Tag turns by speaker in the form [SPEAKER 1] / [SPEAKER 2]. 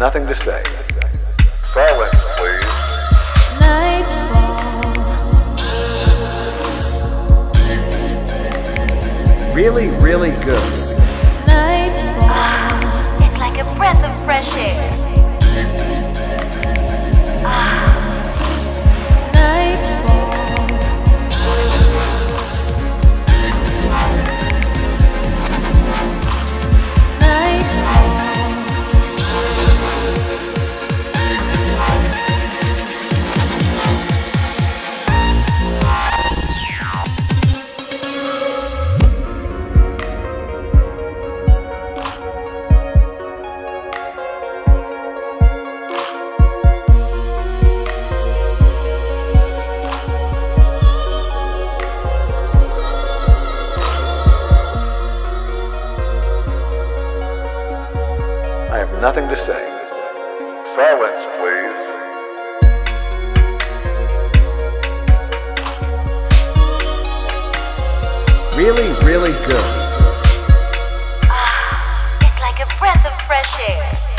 [SPEAKER 1] nothing to say. Silence, please.
[SPEAKER 2] Nightfall.
[SPEAKER 1] Really, really good.
[SPEAKER 2] Nightfall.
[SPEAKER 3] It's like a breath of fresh air.
[SPEAKER 2] Nightfall.
[SPEAKER 1] I have nothing to say. Silence, please. Really, really good.
[SPEAKER 3] It's like a breath of fresh air.